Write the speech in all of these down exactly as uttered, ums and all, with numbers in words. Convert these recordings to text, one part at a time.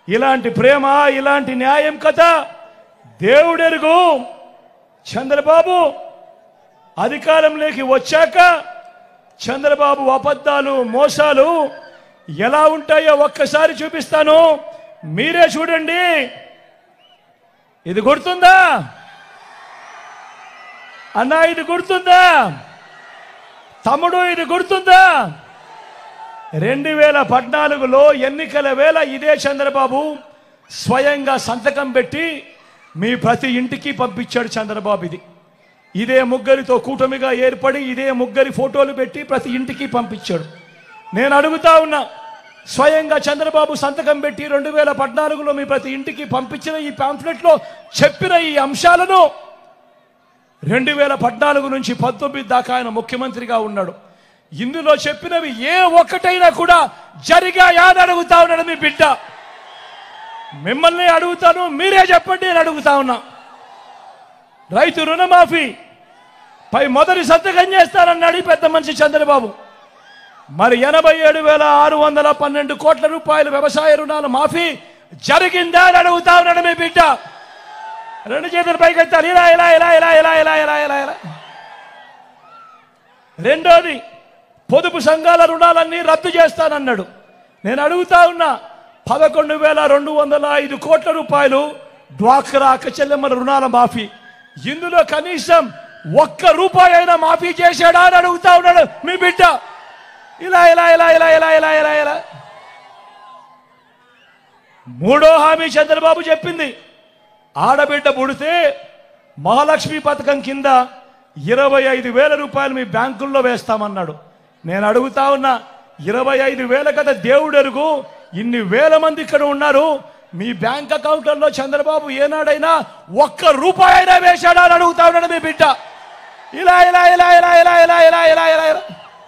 ఇలాంటి ప్రేమ, ఇలాంటి న్యాయం కథ దేవుడెరుగు. చంద్రబాబు అధికారంలోకి వచ్చాక చంద్రబాబు అబద్ధాలు, మోసాలు ఎలా ఉంటాయో ఒక్కసారి చూపిస్తాను, మీరే చూడండి. ఇది గుర్తుందా అన్నా? ఇది గుర్తుందా తమ్ముడు? ఇది గుర్తుందా? రెండు వేల పద్నాలుగులో ఎన్నికల వేళ ఇదే చంద్రబాబు స్వయంగా సంతకం పెట్టి మీ ప్రతి ఇంటికి పంపించాడు చంద్రబాబు. ఇది ఇదే ముగ్గురితో కూటమిగా ఏర్పడి ఇదే ముగ్గురి ఫోటోలు పెట్టి ప్రతి ఇంటికి పంపించాడు. నేను అడుగుతా ఉన్నా, స్వయంగా చంద్రబాబు సంతకం పెట్టి రెండు వేల పద్నాలుగులో మీ ప్రతి ఇంటికి పంపించిన ఈ పాంఫ్లెట్లో చెప్పిన ఈ అంశాలను రెండు వేల పద్నాలుగు నుంచి పంతొమ్మిది దాకా ఆయన ముఖ్యమంత్రిగా ఉన్నాడు. ఇందులో చెప్పినవి ఏ ఒక్కటైనా కూడా జరిగాయా అని అడుగుతా ఉన్నాడు మీ బిడ్డ. మిమ్మల్ని అడుగుతాను, మీరే చెప్పండి అని అడుగుతా ఉన్నా. రైతు రుణమాఫీ పై మొదటి సంతకం చేస్తానన్నాడు పెద్ద మనిషి చంద్రబాబు. మరి ఎనభై ఏడు వేల ఆరు వందల పన్నెండు కోట్ల రూపాయల వ్యవసాయ రుణాల మాఫీ జరిగిందా అని అడుగుతా ఉన్నాడు మీ బిడ్డ. రెండు చేతుల పైకి ఎత్తాలి. ఇలా ఇలా ఇలా ఇలా ఇలా ఇలా ఇలా ఇలా ఇలా రెండోది, పొదుపు సంఘాల రుణాలన్నీ రద్దు చేస్తానన్నాడు. నేను అడుగుతా ఉన్నా, పదకొండు వేల రెండు వందల ఐదు కోట్ల రూపాయలు డ్వాక్రా అక్కచెల్లెమ్మల రుణాల మాఫీ, ఇందులో కనీసం ఒక్క రూపాయి అయినా మాఫీ చేశాడా అని అడుగుతా ఉన్నాడు మీ బిడ్డ. ఇలా ఇలా ఇలా ఇలా ఇలా ఇలా ఇలా ఇలా మూడో హామీ చంద్రబాబు చెప్పింది, ఆడబిడ్డ పుడితే మహాలక్ష్మి పథకం కింద ఇరవై ఐదు వేల రూపాయలు మీ బ్యాంకుల్లో వేస్తామన్నాడు. నేను అడుగుతా ఉన్నా, ఇరవై ఐదు వేల కదా దేవుడెరుగు, ఇన్ని వేల మంది ఇక్కడ ఉన్నారు, మీ బ్యాంక్ అకౌంట్లలో చంద్రబాబు ఏనాడైనా ఒక్క రూపాయి అయినా వేశాడా అని అడుగుతా ఉన్నాడు మీ బిడ్డ. ఇలా ఇలా ఇలా ఇలా ఇలా ఇలా ఇలా ఇలా ఇలా ఇలా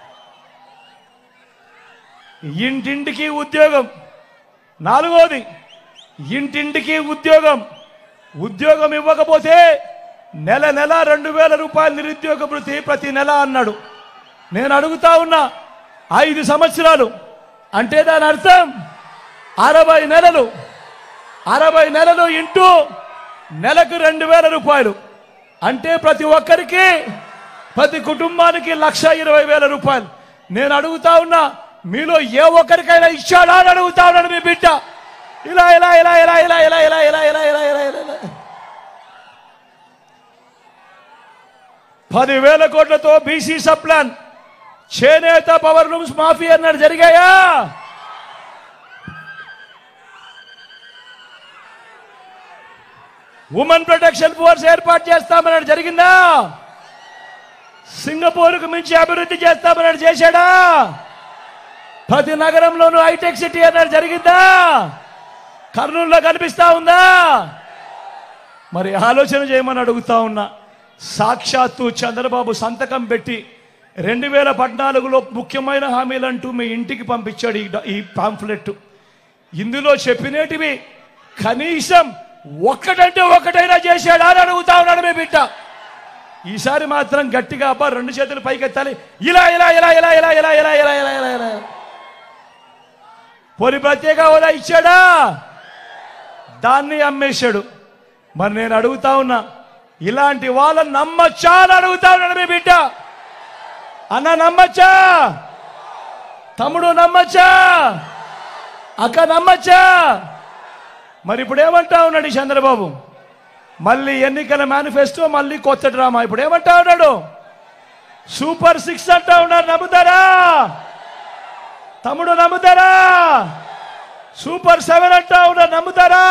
ఇంటింటికి ఉద్యోగం. నాలుగోది, ఇంటింటికి ఉద్యోగం. ఉద్యోగం ఇవ్వకపోతే నెల నెల రెండు వేల రూపాయలు నిరుద్యోగ భృతి ప్రతి నెల అన్నాడు. నేను అడుగుతా ఉన్నా, ఐదు సంవత్సరాలు అంటే దాని అర్థం అరవై నెలలు. అరవై నెలలు ఇంటూ నెలకు రెండు వేల రూపాయలు అంటే ప్రతి ఒక్కరికి, ప్రతి కుటుంబానికి లక్ష ఇరవై వేల రూపాయలు. నేను అడుగుతా ఉన్నా, మీలో ఏ ఒక్కరికైనా ఇచ్చాడా అని అడుగుతా ఉన్నాడు మీ బిడ్డ. ఇలా ఇలా ఇలా ఇలా ఇలా ఇలా ఇలా ఇలా ఇలా ఇలా ఇలా ఇలా పదివేల కోట్లతో బీసీ సప్లాన్, చేనేత పవర్ లూమ్స్ మాఫీ అన్నాడు, జరిగాయా? ఉమెన్ ప్రొటెక్షన్ ఫోర్స్ ఏర్పాటు చేస్తామన్నాడు, జరిగిందా? సింగపూర్కు మించి అభివృద్ధి చేస్తామన్నాడు, చేశాడా? ప్రతి నగరంలోనూ హైటెక్ సిటీ అన్నాడు, జరిగిందా? కర్నూలులో కనిపిస్తా ఉందా? మరి ఆలోచన చేయమని అడుగుతా ఉన్నా. సాక్షాత్తు చంద్రబాబు సంతకం పెట్టి రెండు వేల పద్నాలుగులో ముఖ్యమైన హామీలంటూ మీ ఇంటికి పంపించాడు ఈ పాంఫ్లెట్. ఇందులో చెప్పినటివి కనీసం ఒక్కటంటే ఒక్కటైనా చేశాడా అని అడుగుతా ఉన్నాడు మీ బిడ్డ. ఈసారి మాత్రం గట్టిగా అబ్బా రెండు చేతులు పైకెత్తాలి. ఇలా ఇలా ఇలా ఇలా ఇలా ఇలా ఇలా ఇలా ఇలా ఇలా ఇలా పోనీ ప్రత్యేక హోదా ఇచ్చాడా? దాన్ని అమ్మేశాడు. మరి నేను అడుగుతా ఉన్నా, ఇలాంటి వాళ్ళని నమ్మచ్చా అని అడుగుతా ఉన్నాడు మీ బిడ్డ. అన్న నమ్మచ్చా? తమ్ముడు నమ్మచ్చా? అక్క నమ్మచ్చా? మరి ఇప్పుడు ఏమంటా ఉన్నాడు ఈ చంద్రబాబు? మళ్ళీ ఎన్నికల మేనిఫెస్టో, మళ్ళీ కొత్త డ్రామా. ఇప్పుడు ఏమంటా ఉన్నాడు? సూపర్ సిక్స్ అంటా ఉన్నారు, నమ్ముతారా? తమ్ముడు నమ్ముతారా? సూపర్ సెవెన్ అంటా ఉన్నారు, నమ్ముతారా?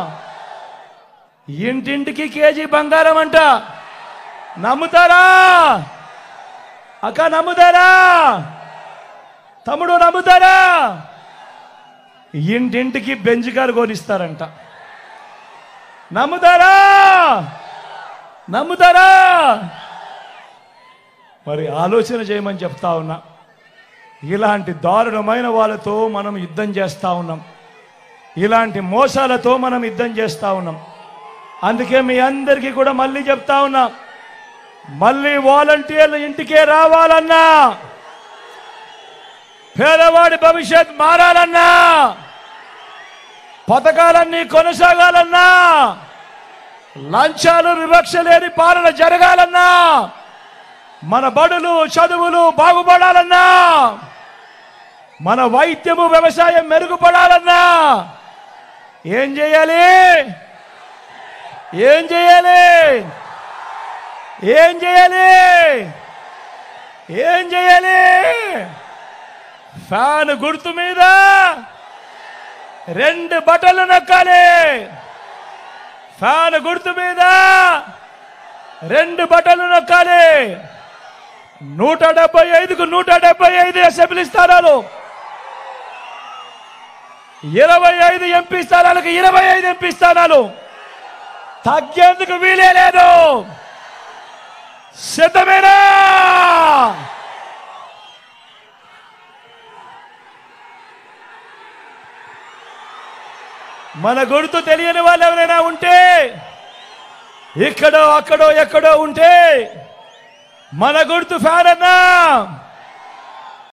ఇంటింటికి కేజీ బంగారం అంట, నమ్ముతారా? అక్క నమ్ముతారా? తమ్ముడు నమ్ముతారా? ఇంటింటికి బెంజ్ కారు కొనిస్తారంట, నమ్ముతారా? నమ్ముతారా? మరి ఆలోచన చేయమని చెప్తా ఉన్నా. ఇలాంటి దారుణమైన వాళ్ళతో మనం యుద్ధం చేస్తా ఉన్నాం, ఇలాంటి మోసాలతో మనం యుద్ధం చేస్తా ఉన్నాం. అందుకే మీ అందరికీ కూడా మళ్ళీ చెప్తా ఉన్నా, మళ్ళీ వాలంటీర్లు ఇంటికే రావాలన్నా, పేదవాడి భవిష్యత్ మారాలన్నా, పథకాలన్నీ కొనసాగాలన్నా, లంచాలు వివక్ష లేని పాలన జరగాలన్నా, మన బడులు చదువులు బాగుపడాలన్నా, మన వైద్యము వ్యవసాయం మెరుగుపడాలన్నా ఏం చేయాలి? ఏం చేయాలి? ఏం చేయాలి? ఏం చేయాలి? ఫ్యాన్ గుర్తు మీద రెండు బటన్లు నొక్కాలి. ఫ్యాన్ గుర్తు మీద రెండు బటన్లు నొక్కాలి. నూట డెబ్బై ఐదుకు నూట డెబ్బై ఐదు అసెంబ్లీ స్థానాలు, ఇరవై ఐదు ఎంపీ స్థానాలకు ఇరవై ఐదు ఎంపీ స్థానాలు తగ్గేందుకు వీలే లేదు. సిద్ధమేనా? మన గుర్తు తెలియని వాళ్ళు ఎవరైనా ఉంటే, ఇక్కడో అక్కడో ఎక్కడో ఉంటే, మన గుర్తు ఫ్యాన్ అన్నా